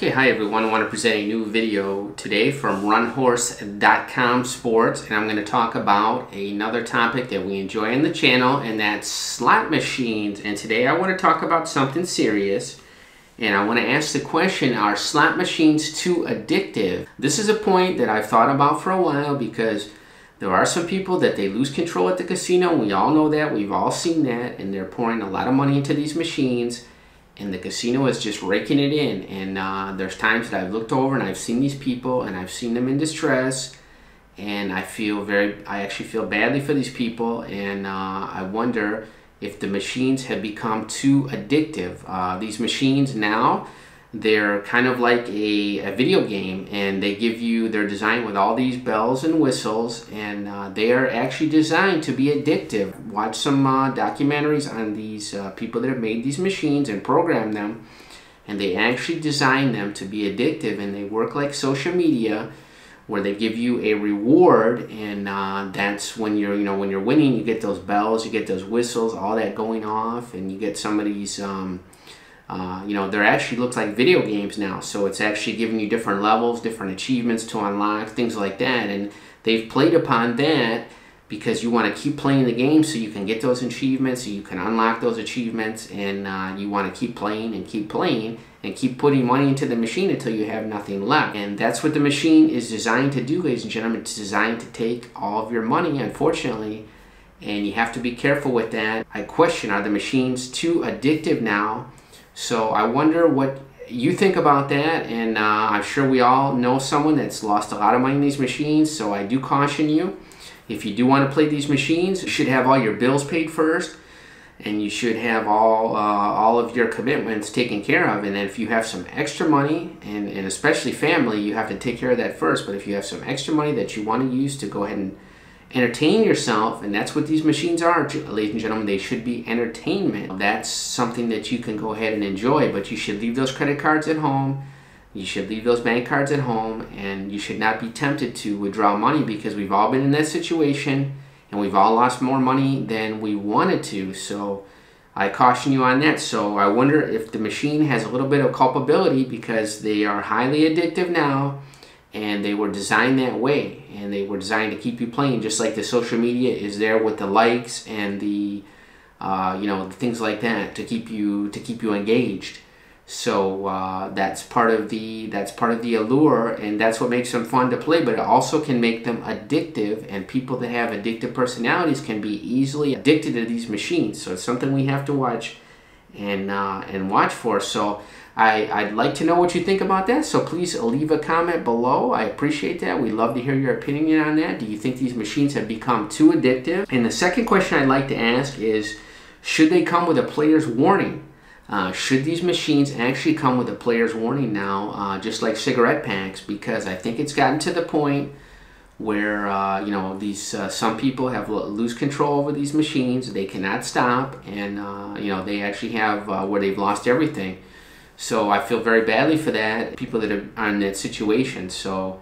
Okay, hi everyone. I want to present a new video today from runhorse.com sports, and I'm going to talk about another topic that we enjoy on the channel, and that's slot machines. And today I want to talk about something serious, and I want to ask the question, are slot machines too addictive? This is a point that I've thought about for a while because there are some people that they lose control at the casino. We all know that. We've all seen that, and they're pouring a lot of money into these machines. And the casino is just raking it in, and there's times that I've looked over and I've seen these people and I've seen them in distress, and I actually feel badly for these people, and I wonder if the machines have become too addictive. These machines now, they're kind of like a video game, and they're designed with all these bells and whistles, and they are actually designed to be addictive. Watch some documentaries on these people that have made these machines and programmed them, and they actually design them to be addictive, and they work like social media where they give you a reward, and that's when when you're winning, you get those bells, you get those whistles, all that going off, and you get some of these they're actually looks like video games now, so it's actually giving you different levels, different achievements to unlock, things like that, and they've played upon that because you want to keep playing the game so you can get those achievements, so you can unlock those achievements, and you want to keep playing and keep putting money into the machine until you have nothing left. And that's what the machine is designed to do, ladies and gentlemen. It's designed to take all of your money, unfortunately, and you have to be careful with that. I question, are the machines too addictive now? So I wonder what you think about that, and I'm sure we all know someone that's lost a lot of money in these machines, so I do caution you. If you do want to play these machines, you should have all your bills paid first, and you should have all of your commitments taken care of, and then if you have some extra money, and especially family, you have to take care of that first, but if you have some extra money that you want to use to go ahead and entertain yourself, and that's what these machines are, ladies and gentlemen. They should be entertainment. That's something that you can go ahead and enjoy, but you should leave those credit cards at home, you should leave those bank cards at home, and you should not be tempted to withdraw money, because we've all been in that situation and we've all lost more money than we wanted to. So I caution you on that. So I wonder if the machine has a little bit of culpability, because they are highly addictive now, and they were designed that way, and they were designed to keep you playing, just like the social media is there with the likes and the things like that to keep you engaged. So that's part of the allure, and that's what makes them fun to play. But it also can make them addictive, and people that have addictive personalities can be easily addicted to these machines. So it's something we have to watch and watch for. So I'd like to know what you think about that, so please leave a comment below. I appreciate that. We'd love to hear your opinion on that. Do you think these machines have become too addictive? And the second question I'd like to ask is, should they come with a player's warning? Should these machines actually come with a player's warning now, just like cigarette packs? Because I think it's gotten to the point where some people have lose control over these machines. They cannot stop, and they actually have where they've lost everything. So I feel very badly for that, people that are in that situation. So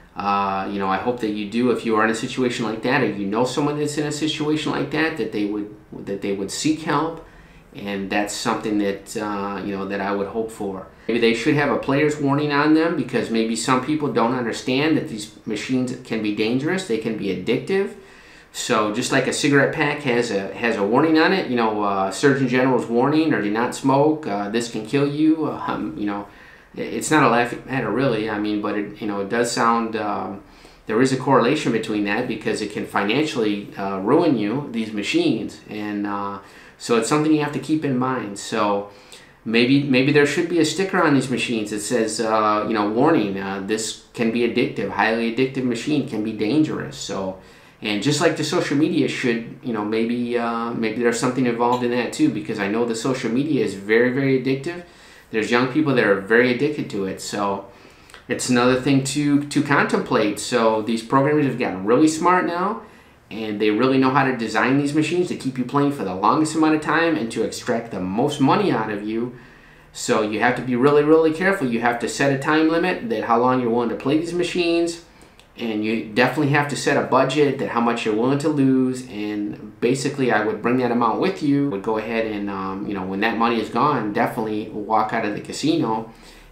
I hope that you do, if you are in a situation like that, or you know someone that's in a situation like that, that they would seek help, and that's something that that I would hope for. Maybe they should have a player's warning on them, because maybe some people don't understand that these machines can be dangerous, they can be addictive. So just like a cigarette pack has a warning on it, Surgeon General's warning, or do not smoke, this can kill you. It's not a laughing matter, really. I mean, but it does sound, there is a correlation between that, because it can financially ruin you, these machines, and so it's something you have to keep in mind. So maybe there should be a sticker on these machines that says, warning, this can be addictive, highly addictive machine, can be dangerous. So. And just like the social media should, maybe there's something involved in that too, because I know the social media is very, very addictive. There's young people that are very addicted to it. So it's another thing to contemplate. So these programmers have gotten really smart now, and they really know how to design these machines to keep you playing for the longest amount of time and to extract the most money out of you. So you have to be really, really careful. You have to set a time limit, that how long you're willing to play these machines. And you definitely have to set a budget, that how much you're willing to lose, and basically I would bring that amount with you. Would go ahead and when that money is gone, definitely walk out of the casino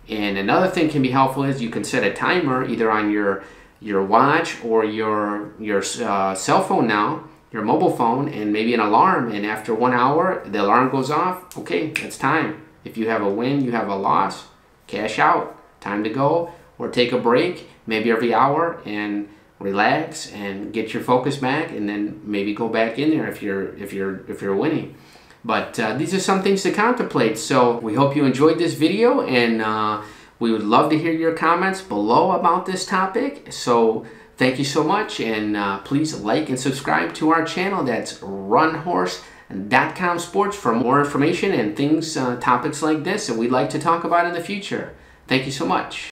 And another thing can be helpful is you can set a timer either on your watch or your cell phone now, your mobile phone, and maybe an alarm. And after 1 hour, the alarm goes off. Okay, it's time. If you have a win, you have a loss, cash out. Time to go, or take a break, maybe every hour, and relax and get your focus back, and then maybe go back in there if you're winning. But these are some things to contemplate. So we hope you enjoyed this video, and we would love to hear your comments below about this topic. So thank you so much, and please like and subscribe to our channel. That's runhorse.com sports for more information and things, topics like this that we'd like to talk about in the future. Thank you so much.